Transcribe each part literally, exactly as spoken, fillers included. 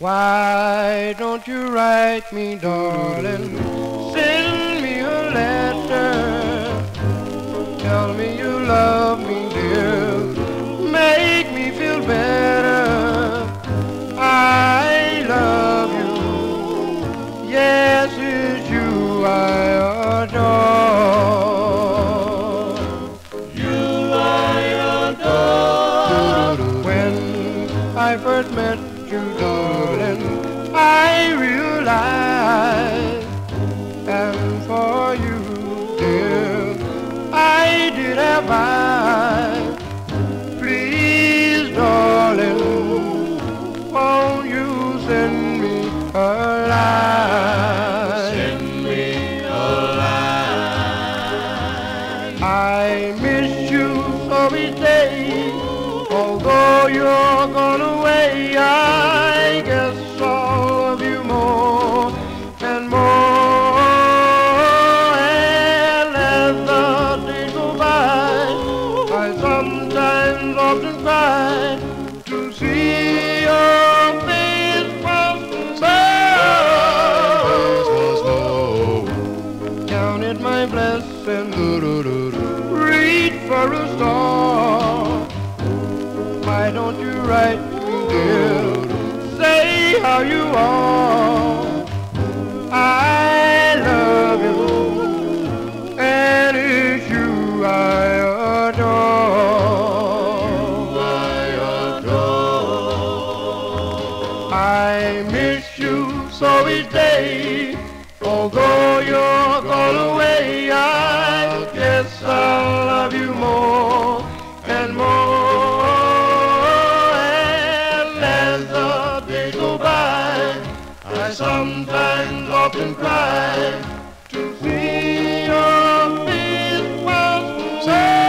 Why don't you write me, darling? Send me a letter. Tell me you love me, dear. Make me feel better. I love you. Yes, it's you I adore. You I adore. When I first met you, darling, I realized, and for you, dear, I did have eyes. Please, darling, won't you send me a line? Send me a line. I miss you so each day, although you're gone away. I guess I'll love you more and more. And as the days go by, I sometimes often cry to see your face once more. Counted my blessings, reach for a star. Why don't you write me, dear? Say how you are. I love you, and it's you I adore. I adore. I miss you so each day, although you're gone away. I guess I'll love you more and more. I sometimes often cry to see your face once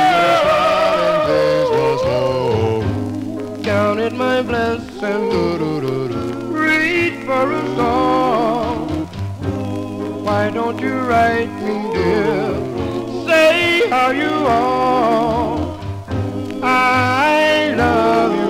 more. Counted my blessings, reach for a star. Why don't you write me, dear? Say how you are. I love you.